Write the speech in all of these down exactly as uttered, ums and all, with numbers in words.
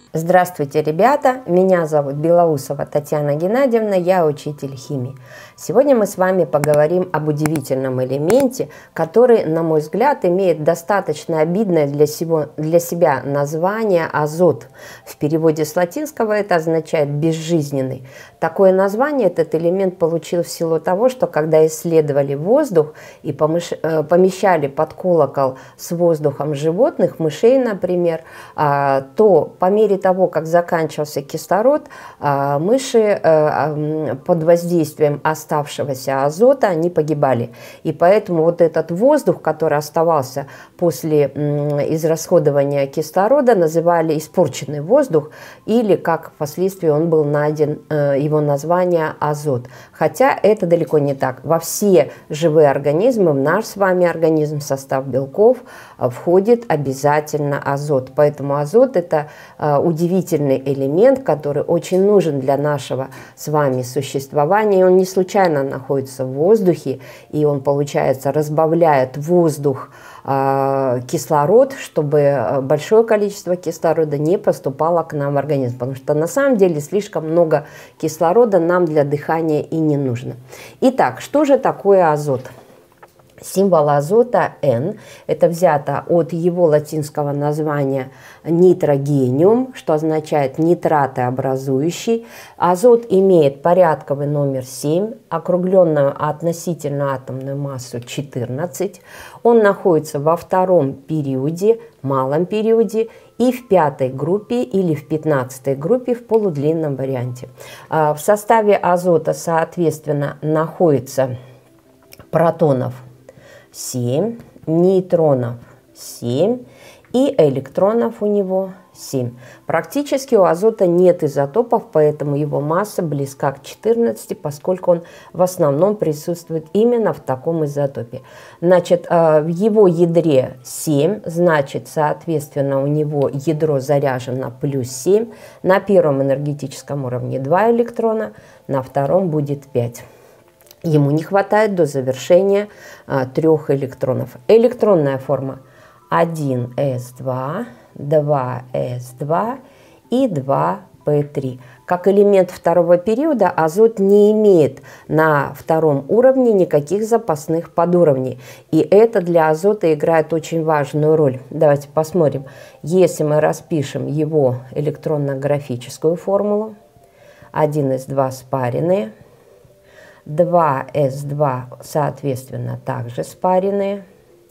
Здравствуйте, ребята! Меня зовут Белоусова Татьяна Геннадьевна, я учитель химии. Сегодня мы с вами поговорим об удивительном элементе, который, на мой взгляд, имеет достаточно обидное для, сего, для себя название азот. В переводе с латинского это означает «безжизненный». Такое название этот элемент получил в силу того, что когда исследовали воздух и помещали под колокол с воздухом животных, мышей, например, то по мере того, как заканчивался кислород, мыши под воздействием оставшегося азота, они погибали. И поэтому вот этот воздух, который оставался после израсходования кислорода, называли испорченный воздух, или, как впоследствии он был найден, его название азот. Хотя это далеко не так. Во все живые организмы, в наш с вами организм, в состав белков входит обязательно азот. Поэтому азот – это удивительный элемент, который очень нужен для нашего с вами существования. И он не случайно находится в воздухе, и он, получается, разбавляет воздух, э, кислород, чтобы большое количество кислорода не поступало к нам в организм. Потому что на самом деле слишком много кислорода нам для дыхания и не нужно. Итак, что же такое азот? Символ азота N, это взято от его латинского названия nitrogenium, что означает нитратообразующий. Азот имеет порядковый номер семь, округленную относительную атомную массу четырнадцать. Он находится во втором периоде, малом периоде, и в пятой группе или в пятнадцатой группе в полудлинном варианте. В составе азота, соответственно, находится протонов семь, нейтронов семь и электронов у него семь. Практически у азота нет изотопов, поэтому его масса близка к четырнадцати, поскольку он в основном присутствует именно в таком изотопе. Значит, в его ядре семь, значит, соответственно, у него ядро заряжено плюс семь. На первом энергетическом уровне два электрона, на втором будет пять. Ему не хватает до завершения а, трех электронов. Электронная форма один эс два, два эс два и два пэ три. Как элемент второго периода азот не имеет на втором уровне никаких запасных подуровней. И это для азота играет очень важную роль. Давайте посмотрим. Если мы распишем его электронно-графическую формулу, один эс два спаренные, два эс два, соответственно, также спаренные.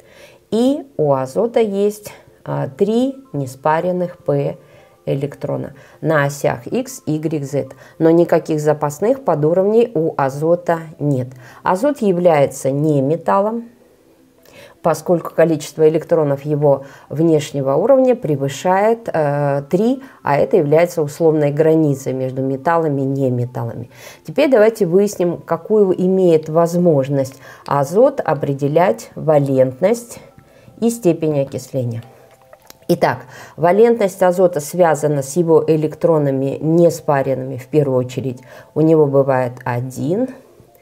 И у азота есть а, три неспаренных P электрона на осях X, Y, Z. Но никаких запасных подуровней у азота нет. Азот является не металлом, поскольку количество электронов его внешнего уровня превышает э, три, а это является условной границей между металлами и неметаллами. Теперь давайте выясним, какую имеет возможность азот определять валентность и степень окисления. Итак, валентность азота связана с его электронами неспаренными в первую очередь. У него бывает один,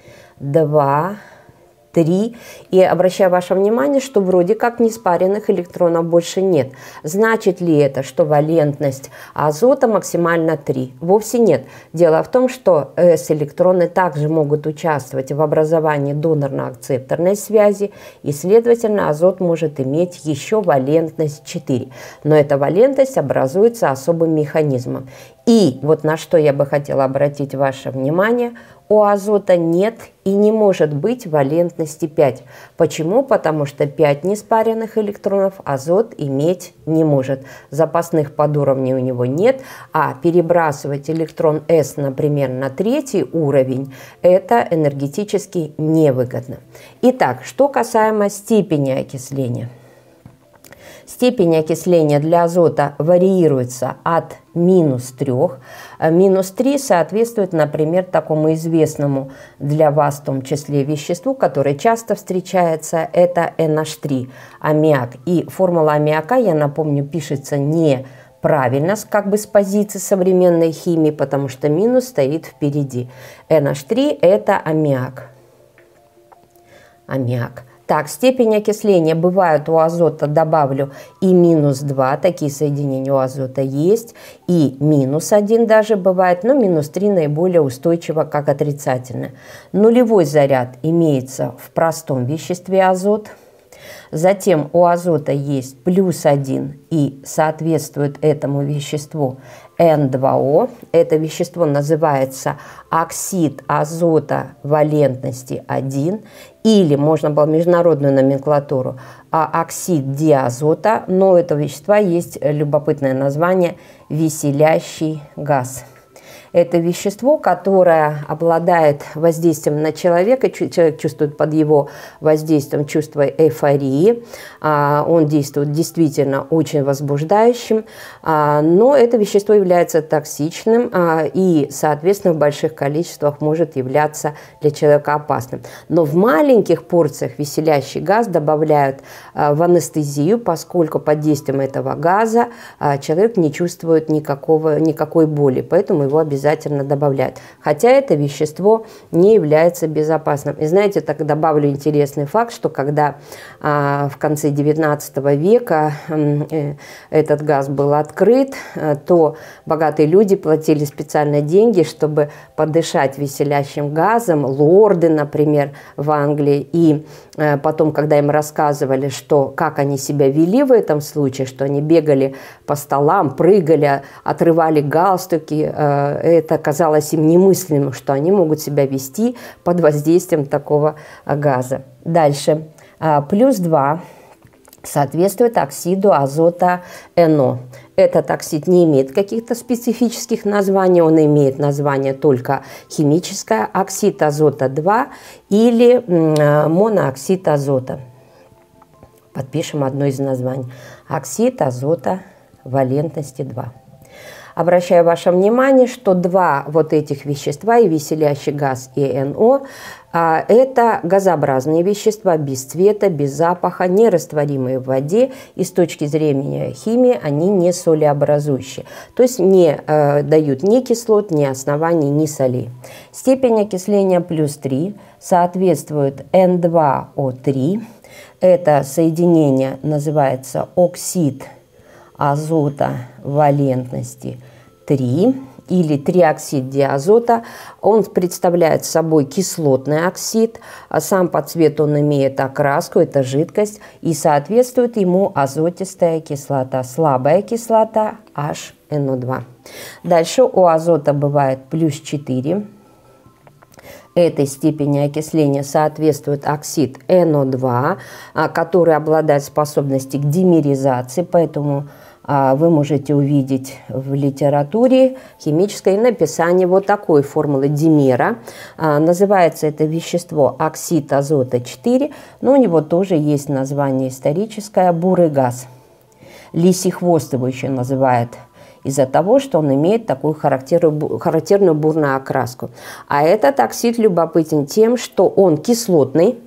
два, три. И обращаю ваше внимание, что вроде как неспаренных электронов больше нет. Значит ли это, что валентность азота максимально три? Вовсе нет. Дело в том, что S-электроны также могут участвовать в образовании донорно-акцепторной связи, и, следовательно, азот может иметь еще валентность четыре. Но эта валентность образуется особым механизмом. И вот на что я бы хотела обратить ваше внимание: у азота нет и не может быть валентности пять. Почему? Потому что пять неспаренных электронов азот иметь не может. Запасных подуровней у него нет, а перебрасывать электрон S, например, на третий уровень, это энергетически невыгодно. Итак, что касаемо степени окисления. Степень окисления для азота варьируется от минус трех. Минус три соответствует, например, такому известному для вас в том числе веществу, которое часто встречается, это эн эйч три, аммиак. И формула аммиака, я напомню, пишется не правильно, как бы с позиции современной химии, потому что минус стоит впереди. эн эйч три – это аммиак. Аммиак. Так, степень окисления бывает у азота, добавлю, и минус два, такие соединения у азота есть, и минус один даже бывает, но минус три наиболее устойчиво как отрицательное. Нулевой заряд имеется в простом веществе азот. Затем у азота есть плюс один и соответствует этому веществу эн два о. Это вещество называется оксид азота валентности один, или можно было международную номенклатуру, а оксид диазота, но у этого вещества есть любопытное название веселящий газ. Это вещество, которое обладает воздействием на человека, человек чувствует под его воздействием чувство эйфории, он действует действительно очень возбуждающим, но это вещество является токсичным и, соответственно, в больших количествах может являться для человека опасным. Но в маленьких порциях веселящий газ добавляют в анестезию, поскольку под действием этого газа человек не чувствует никакого, никакой боли, поэтому его обязательно обязательно добавляют. Хотя это вещество не является безопасным. И знаете, так добавлю интересный факт, что когда а, в конце девятнадцатого века э, этот газ был открыт, э, то богатые люди платили специально деньги, чтобы подышать веселящим газом, лорды, например, в Англии. И э, потом, когда им рассказывали, что, как они себя вели в этом случае, что они бегали по столам, прыгали, отрывали галстуки, э, это казалось им немыслимым, что они могут себя вести под воздействием такого газа. Дальше. Плюс два соответствует оксиду азота эн о. Этот оксид не имеет каких-то специфических названий, он имеет название только химическое, оксид азота два или монооксид азота. Подпишем одно из названий. Оксид азота валентности два. Обращаю ваше внимание, что два вот этих вещества, и веселящий газ, и эн о, это газообразные вещества, без цвета, без запаха, нерастворимые в воде, и с точки зрения химии они не солеобразующие, то есть не э, дают ни кислот, ни оснований, ни солей. Степень окисления плюс три соответствует эн два о три, это соединение называется оксид азота валентности три или триоксид диазота. Он представляет собой кислотный оксид, а сам по цвету он имеет окраску, это жидкость, и соответствует ему азотистая кислота, слабая кислота эйч эн о два. Дальше у азота бывает плюс четыре. Этой степени окисления соответствует оксид эн о два, который обладает способностью к димеризации, поэтому вы можете увидеть в литературе химической написание вот такой формулы димера. Называется это вещество оксид азота четыре, но у него тоже есть название историческое – бурый газ. Лисий хвост его еще называют, из-за того, что он имеет такую характерную, характерную бурную окраску. А этот оксид любопытен тем, что он кислотный.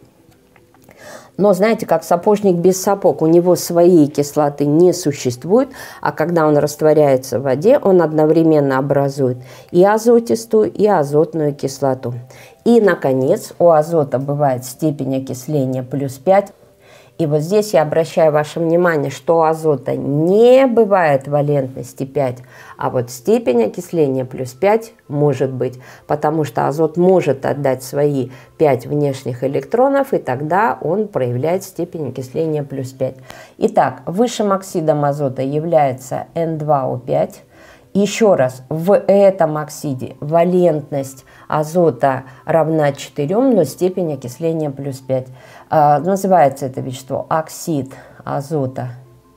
Но знаете, как сапожник без сапог, у него своей кислоты не существует, а когда он растворяется в воде, он одновременно образует и азотистую, и азотную кислоту. И, наконец, у азота бывает степень окисления плюс пять. И вот здесь я обращаю ваше внимание, что у азота не бывает валентности пять, а вот степень окисления плюс пять может быть, потому что азот может отдать свои пять внешних электронов, и тогда он проявляет степень окисления плюс пять. Итак, высшим оксидом азота является эн два о пять. Еще раз, в этом оксиде валентность азота равна четырем, но степень окисления плюс пять. А, называется это вещество оксид азота.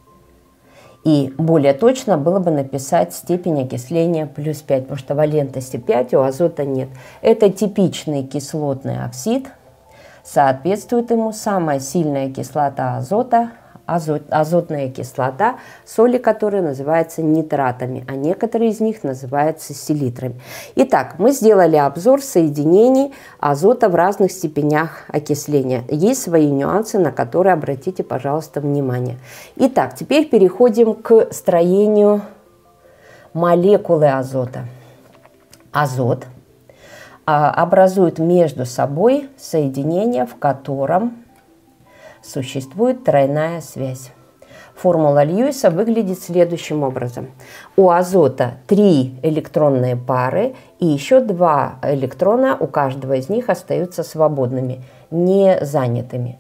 И более точно было бы написать степень окисления плюс пять, потому что валентности пять у азота нет. Это типичный кислотный оксид. Соответствует ему самая сильная кислота азота – Азот, азотная кислота, соли которой называются нитратами, а некоторые из них называются селитрами. Итак, мы сделали обзор соединений азота в разных степенях окисления. Есть свои нюансы, на которые обратите, пожалуйста, внимание. Итак, теперь переходим к строению молекулы азота. Азот а, образует между собой соединение, в котором существует тройная связь. Формула Льюиса выглядит следующим образом. У азота три электронные пары, и еще два электрона у каждого из них остаются свободными, не занятыми.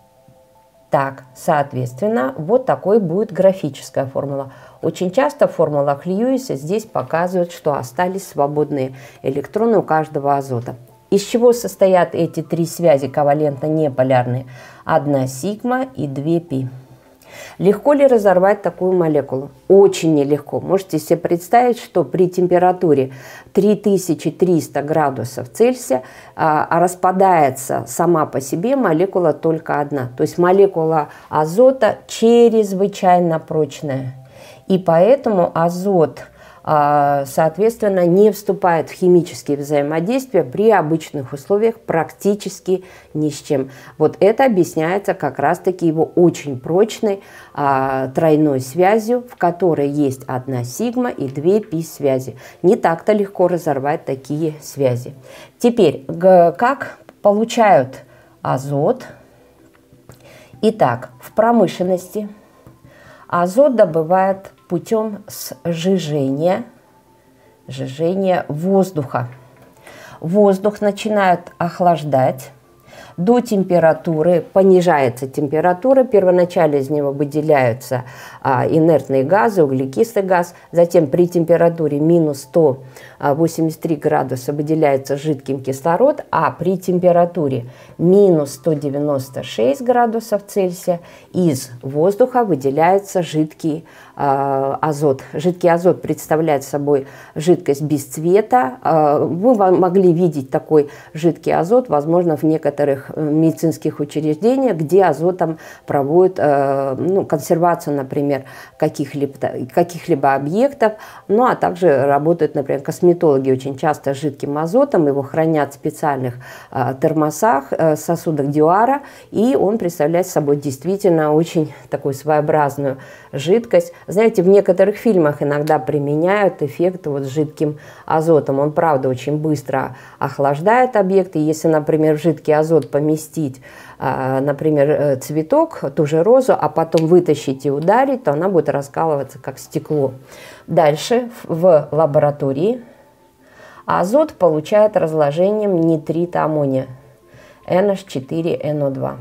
Так, соответственно, вот такой будет графическая формула. Очень часто в формулах Льюиса здесь показывают, что остались свободные электроны у каждого азота. Из чего состоят эти три связи ковалентно-неполярные? одна сигма и две пи. Легко ли разорвать такую молекулу? Очень нелегко. Можете себе представить, что при температуре три тысячи триста градусов Цельсия а, распадается сама по себе молекула только одна. То есть молекула азота чрезвычайно прочная. И поэтому азот, а, соответственно, не вступает в химические взаимодействия при обычных условиях практически ни с чем. Вот это объясняется как раз-таки его очень прочной а, тройной связью, в которой есть одна сигма и две пи связи. Не так-то легко разорвать такие связи. Теперь, как получают азот? Итак, в промышленности азот добывают путем сжижения, сжижения воздуха. Воздух начинает охлаждать до температуры, понижается температура, первоначально из него выделяются а, инертные газы, углекислый газ, затем при температуре минус сто восемьдесят три градуса выделяется жидким кислород, а при температуре минус сто девяносто шесть градусов Цельсия из воздуха выделяется жидкий а, азот. Жидкий азот представляет собой жидкость без цвета. А, вы могли видеть такой жидкий азот, возможно, в некоторых медицинских учреждениях, где азотом проводят э, ну, консервацию, например, каких-либо каких-либо объектов, ну а также работают, например, косметологи очень часто с жидким азотом, его хранят в специальных э, термосах, э, сосудах Дюара, и он представляет собой действительно очень такую своеобразную жидкость. Знаете, в некоторых фильмах иногда применяют эффект вот с жидким азотом. Он, правда, очень быстро охлаждает объекты. Если, например, в жидкий азот поместить, например, цветок, ту же розу, а потом вытащить и ударить, то она будет раскалываться как стекло. Дальше в лаборатории азот получает разложением нитрита аммония эн эйч четыре эн о два.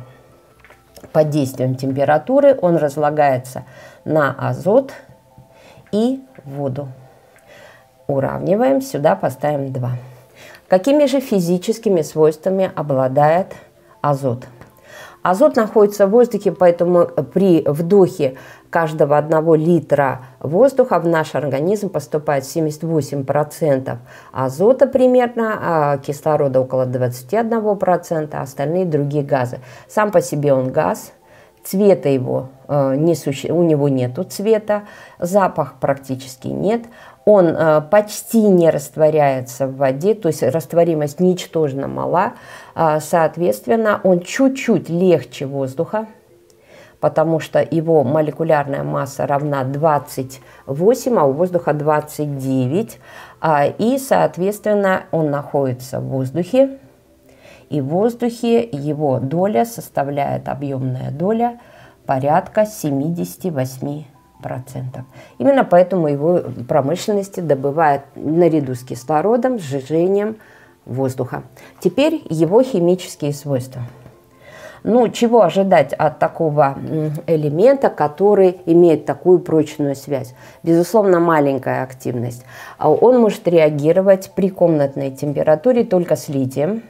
Под действием температуры он разлагается на азот и воду. Уравниваем, сюда поставим два. Какими же физическими свойствами обладает азот? Азот находится в воздухе, поэтому при вдохе каждого одного литра воздуха в наш организм поступает семьдесят восемь процентов азота примерно, а кислорода около двадцать один процент, а остальные другие газы. Сам по себе он газ. Цвета его э, не суще... у него нету цвета, запах практически нет. Он э, почти не растворяется в воде, то есть растворимость ничтожно мала. Э, соответственно, он чуть-чуть легче воздуха, потому что его молекулярная масса равна двадцать восемь, а у воздуха двадцать девять. Э, и, соответственно, он находится в воздухе. И в воздухе его доля составляет, объемная доля, порядка семьдесят восемь процентов. Именно поэтому его в промышленности добывают наряду с кислородом, сжижением воздуха. Теперь его химические свойства. Ну, чего ожидать от такого элемента, который имеет такую прочную связь? Безусловно, маленькая активность. Он может реагировать при комнатной температуре только с литием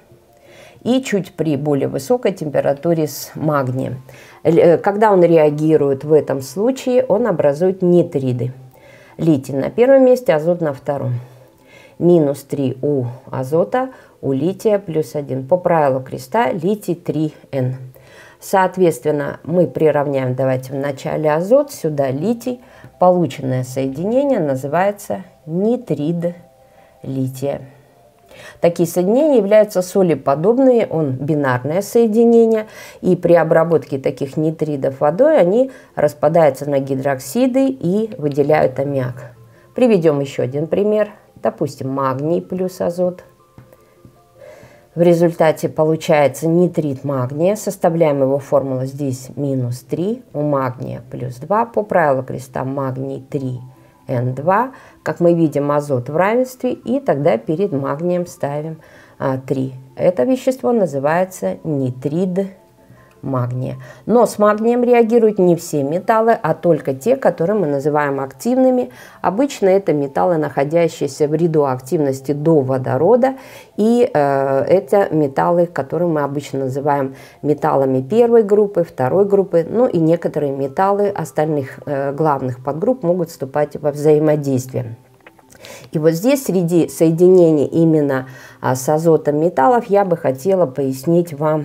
и чуть при более высокой температуре с магнием. Когда он реагирует в этом случае, он образует нитриды. Литий на первом месте, азот на втором. Минус три у азота, у лития плюс один. По правилу креста литий три эн. Соответственно, мы приравняем, давайте в начале азот, сюда литий. Полученное соединение называется нитрид лития. Такие соединения являются солеподобные, он бинарное соединение, и при обработке таких нитридов водой они распадаются на гидроксиды и выделяют аммиак. Приведем еще один пример. Допустим, магний плюс азот. В результате получается нитрит магния. Составляем его формулу здесь минус три. У магния плюс два. По правилу креста магний три, эн два. Как мы видим, азот в равенстве. И тогда перед магнием ставим а, три. Это вещество называется нитрид магния. Но с магнием реагируют не все металлы, а только те, которые мы называем активными. Обычно это металлы, находящиеся в ряду активности до водорода. И э, это металлы, которые мы обычно называем металлами первой группы, второй группы. Ну и некоторые металлы остальных э, главных подгрупп могут вступать во взаимодействие. И вот здесь среди соединений именно а, с азотом металлов я бы хотела пояснить вам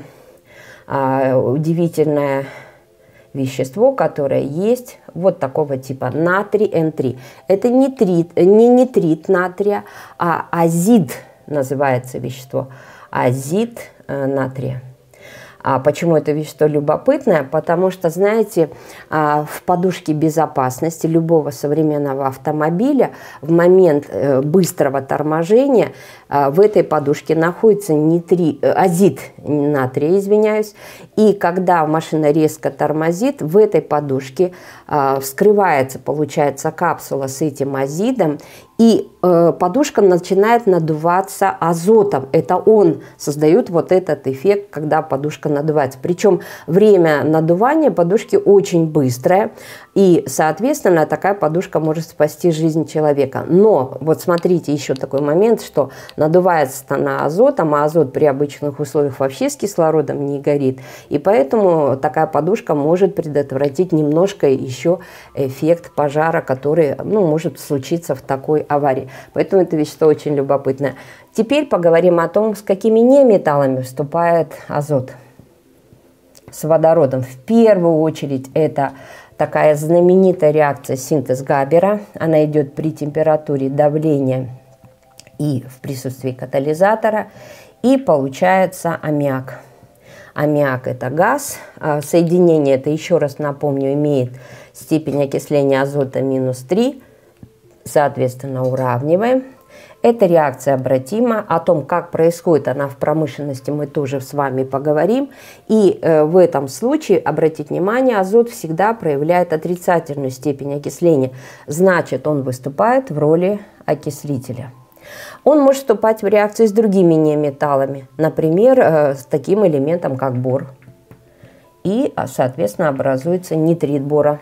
а, удивительное вещество, которое есть вот такого типа натрий эн три. Это нитрит, не нитрит натрия, а азид называется вещество. Азид э, натрия. А почему это вещество любопытное? Потому что, знаете, в подушке безопасности любого современного автомобиля в момент быстрого торможения в этой подушке находится нитри... азид натрия, извиняюсь. И когда машина резко тормозит, в этой подушке вскрывается, получается, капсула с этим азидом, и э, подушка начинает надуваться азотом. Это он создает вот этот эффект, когда подушка надувается. Причем время надувания подушки очень быстрое. И, соответственно, такая подушка может спасти жизнь человека. Но вот смотрите, еще такой момент, что надувается она азотом, а азот при обычных условиях вообще с кислородом не горит. И поэтому такая подушка может предотвратить немножко еще эффект пожара, который, ну, может случиться в такой аварии. Поэтому это вещество очень любопытное. Теперь поговорим о том, с какими неметаллами вступает азот. С водородом. В первую очередь это такая знаменитая реакция синтез Габера. Она идет при температуре давления и в присутствии катализатора. И получается аммиак. Аммиак – это газ. Соединение это, еще раз напомню, имеет степень окисления азота минус три. Соответственно, уравниваем. Эта реакция обратима. О том, как происходит она в промышленности, мы тоже с вами поговорим. И э, в этом случае, обратите внимание, азот всегда проявляет отрицательную степень окисления. Значит, он выступает в роли окислителя. Он может вступать в реакции с другими неметаллами. Например, э, с таким элементом, как бор. И, соответственно, образуется нитрид бора.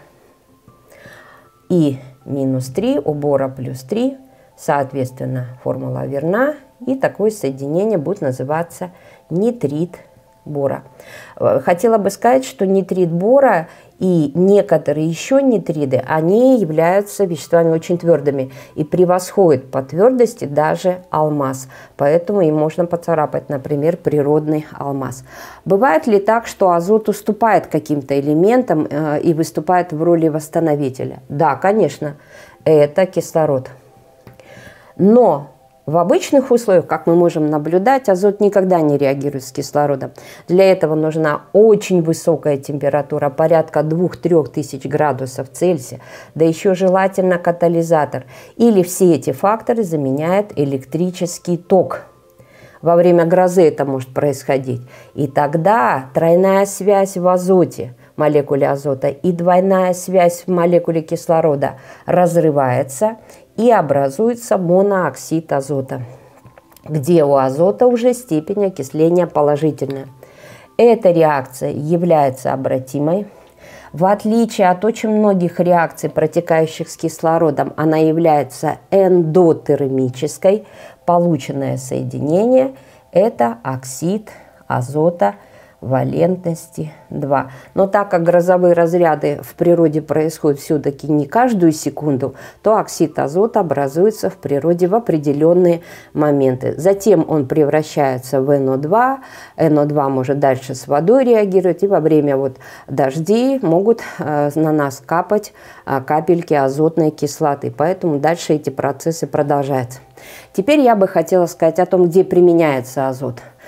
И минус три у бора плюс три. Соответственно, формула верна. И такое соединение будет называться нитрид бора. Хотела бы сказать, что нитрид бора и некоторые еще нитриды, они являются веществами очень твердыми и превосходят по твердости даже алмаз. Поэтому им можно поцарапать, например, природный алмаз. Бывает ли так, что азот уступает каким-то элементам э, и выступает в роли восстановителя? Да, конечно, это кислород. Но в обычных условиях, как мы можем наблюдать, азот никогда не реагирует с кислородом. Для этого нужна очень высокая температура, порядка двух-трёх тысяч градусов Цельсия, да еще желательно катализатор. Или все эти факторы заменяет электрический ток. Во время грозы это может происходить. И тогда тройная связь в азоте, молекуле азота, и двойная связь в молекуле кислорода разрывается, и образуется монооксид азота, где у азота уже степень окисления положительная. Эта реакция является обратимой. В отличие от очень многих реакций, протекающих с кислородом, она является эндотермической. Полученное соединение – это оксид азота валентности два. Но так как грозовые разряды в природе происходят все-таки не каждую секунду, то оксид азота образуется в природе в определенные моменты. Затем он превращается в эн о два. эн о два может дальше с водой реагировать, и во время вот дождей могут э, на нас капать э, капельки азотной кислоты. Поэтому дальше эти процессы продолжаются. Теперь я бы хотела сказать о том, где применяется азот.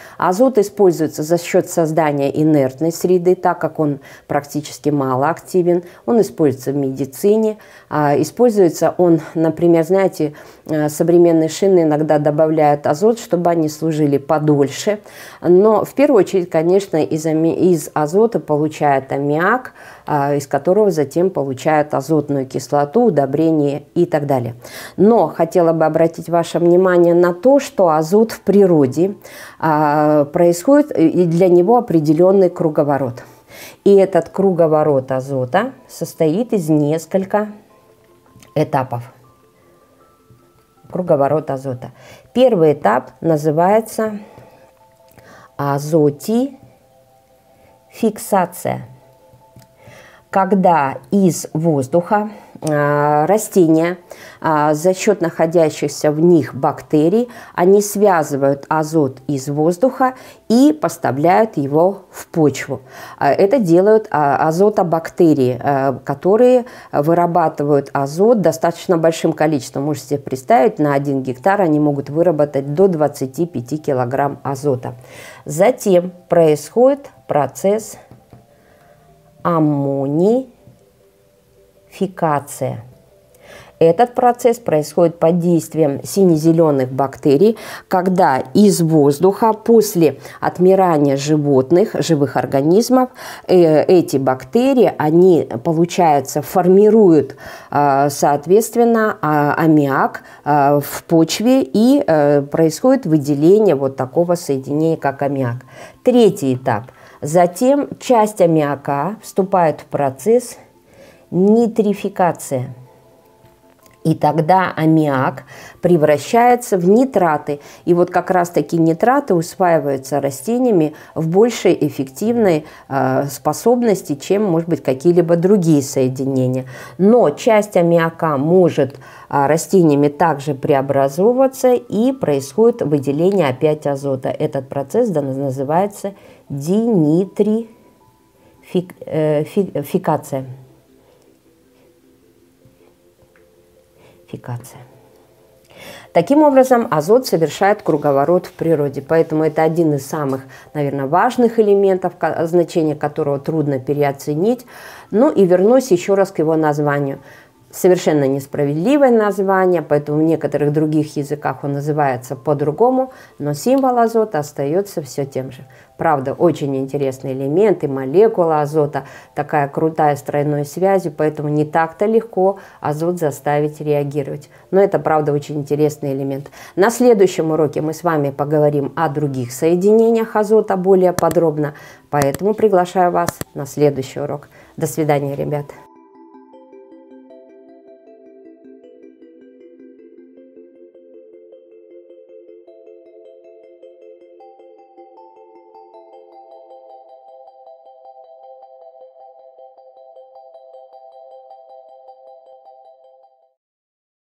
Азот используется за счет создания инертной среды, так как он практически малоактивен. Он используется в медицине. Используется он, например, знаете, современные шины иногда добавляют азот, чтобы они служили подольше. Но в первую очередь, конечно, из, из азота получают аммиак, из которого затем получают азотную кислоту, удобрения и так далее. Но хотела бы обратить ваше внимание на то, что азот в природе происходит, и для него определенный круговорот. И этот круговорот азота состоит из нескольких этапов. Круговорот азота. Первый этап называется азотификсация. Когда из воздуха э, растения э, за счет находящихся в них бактерий, они связывают азот из воздуха и поставляют его в почву. Это делают азотобактерии, э, которые вырабатывают азот достаточно большим количеством. Можете себе представить, на один гектар они могут выработать до двадцати пяти килограмм азота. Затем происходит процесс аммонификация. Этот процесс происходит под действием сине-зеленых бактерий, когда из воздуха после отмирания животных, живых организмов, э, эти бактерии, они, получается, формируют, э, соответственно, э, аммиак э, в почве, и э, происходит выделение вот такого соединения, как аммиак. Третий этап. Затем часть аммиака вступает в процесс нитрификации. И тогда аммиак превращается в нитраты. И вот как раз-таки нитраты усваиваются растениями в большей эффективной э, способности, чем, может быть, какие-либо другие соединения. Но часть аммиака может э, растениями также преобразовываться, и происходит выделение опять азота. Этот процесс да, называется денитрификация. Таким образом, азот совершает круговорот в природе, поэтому это один из самых, наверное, важных элементов, значение которого трудно переоценить. Ну и вернусь еще раз к его названию. Совершенно несправедливое название, поэтому в некоторых других языках он называется по-другому, но символ азота остается все тем же. Правда, очень интересный элемент, и молекула азота, такая крутая с тройной связью, поэтому не так-то легко азот заставить реагировать. Но это, правда, очень интересный элемент. На следующем уроке мы с вами поговорим о других соединениях азота более подробно, поэтому приглашаю вас на следующий урок. До свидания, ребята.